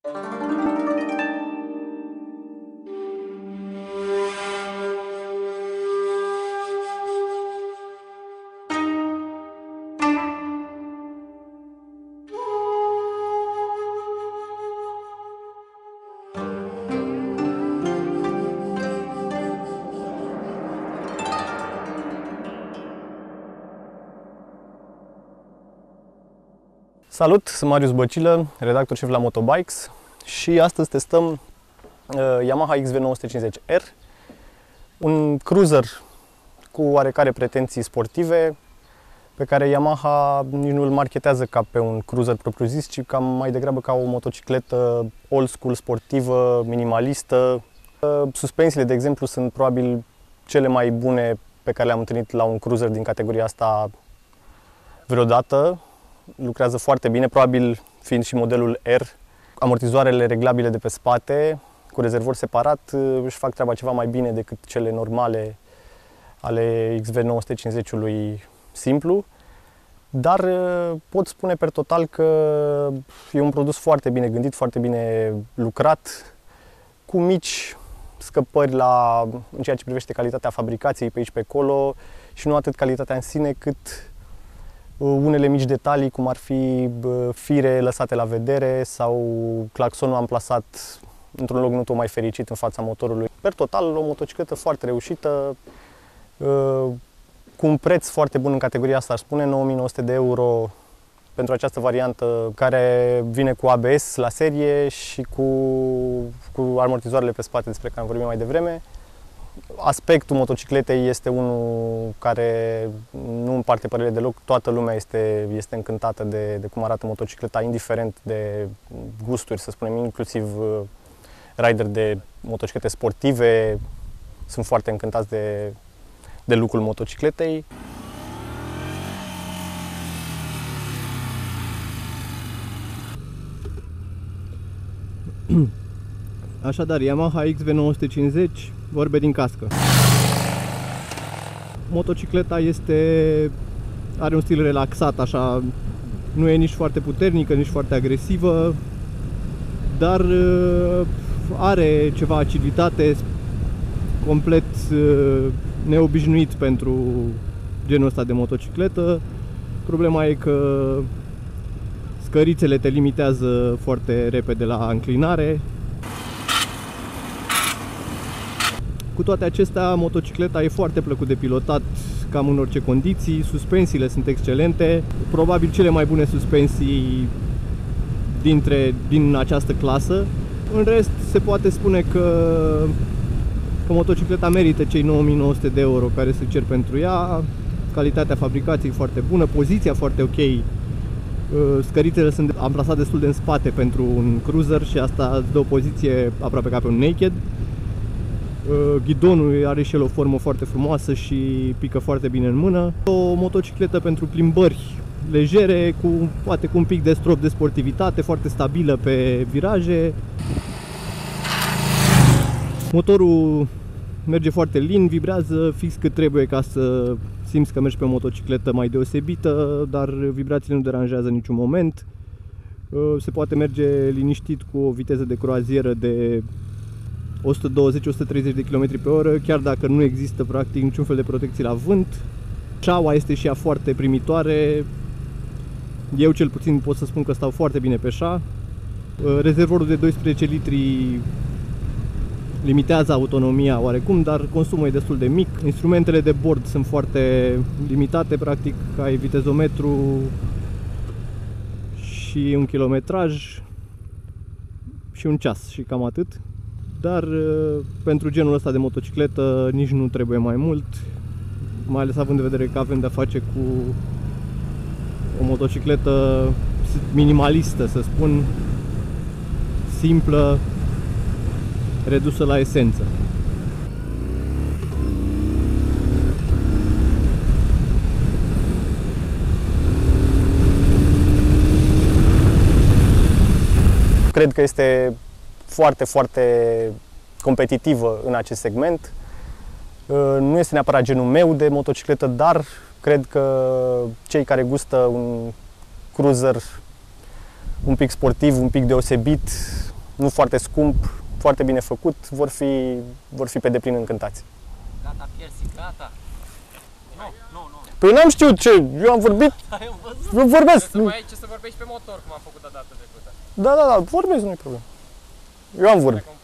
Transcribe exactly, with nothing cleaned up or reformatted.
Salut, sunt Marius Băcilă, redactor șef la Motobikes și astăzi testăm uh, Yamaha X V nouă sute cincizeci R, un cruiser cu oarecare pretenții sportive, pe care Yamaha nici nu îl marketează ca pe un cruiser propriu-zis, ci cam mai degrabă ca o motocicletă old school, sportivă, minimalistă. Uh, suspensiile, de exemplu, sunt probabil cele mai bune pe care le-am întâlnit la un cruiser din categoria asta vreodată. Lucrează foarte bine, probabil fiind și modelul R. Amortizoarele reglabile de pe spate, cu rezervor separat, își fac treaba ceva mai bine decât cele normale ale X V nouă sute cincizeci-ului simplu. Dar pot spune per total că e un produs foarte bine gândit, foarte bine lucrat, cu mici scăpări la, în ceea ce privește calitatea fabricației pe aici pe acolo și nu atât calitatea în sine, cât unele mici detalii, cum ar fi fire lăsate la vedere sau claxonul amplasat într-un loc nu tot mai fericit în fața motorului. Per total, o motocicletă foarte reușită, cu un preț foarte bun în categoria asta, aș spune, nouă mii nouă sute de euro pentru această variantă care vine cu A B S la serie și cu, cu amortizoarele pe spate despre care am vorbit mai devreme. Aspectul motocicletei este unul care nu împarte părere deloc. Toată lumea este, este încântată de, de cum arată motocicleta, indiferent de gusturi, să spunem, inclusiv rideri de motociclete sportive sunt foarte încântați de, de look-ul motocicletei. Așadar, Yamaha X V nouă sute cincizeci, vorbe din cască. Motocicleta este, are un stil relaxat, așa, nu e nici foarte puternică, nici foarte agresivă, dar are ceva agilitate, complet neobișnuit pentru genul ăsta de motocicletă. Problema e că scărițele te limitează foarte repede la înclinare. Cu toate acestea, motocicleta e foarte plăcut de pilotat, cam în orice condiții, suspensiile sunt excelente, probabil cele mai bune suspensii dintre, din această clasă. În rest, se poate spune că, că motocicleta merită cei nouă mii nouă sute de euro care se cer pentru ea, calitatea fabricației foarte bună, poziția foarte ok, scărițele sunt amplasate destul de în spate pentru un cruiser și asta îți dă o poziție aproape ca pe un naked. Ghidonul are și el o formă foarte frumoasă și pică foarte bine în mână. O motocicletă pentru plimbări legere, cu, poate cu un pic de strop de sportivitate, foarte stabilă pe viraje. Motorul merge foarte lin, vibrează fix cât trebuie ca să simți că mergi pe o motocicletă mai deosebită, dar vibrațiile nu deranjează în niciun moment. Se poate merge liniștit cu o viteză de croazieră de o sută douăzeci - o sută treizeci de kilometri pe oră, chiar dacă nu există practic niciun fel de protecție la vânt. Șaua este și ea foarte primitoare. Eu cel puțin pot să spun că stau foarte bine pe șa. Rezervorul de doisprezece litri limitează autonomia oarecum, dar consumul e destul de mic. Instrumentele de bord sunt foarte limitate, practic ai vitezometru și un kilometraj și un ceas și cam atât. Dar pentru genul ăsta de motocicletă nici nu trebuie mai mult, mai ales având în vedere că avem de-a face cu o motocicletă minimalistă, să spun, simplă, redusă la esență. Cred că este foarte, foarte competitivă în acest segment. Nu este neapărat genul meu de motocicletă, dar cred că cei care gustă un cruiser un pic sportiv, un pic deosebit, nu foarte scump, foarte bine făcut, vor fi, vor fi pe deplin încântați. Gata, Piersi, gata. Nu, nu, nu. Păi n-am știut ce, eu am vorbit, Ai văzut? eu vorbesc. Să mai ai ce să vorbești pe motor, cum am făcut de data trecută. Da, da, da, vorbesc, nu-i problemă. Eu am vorbit.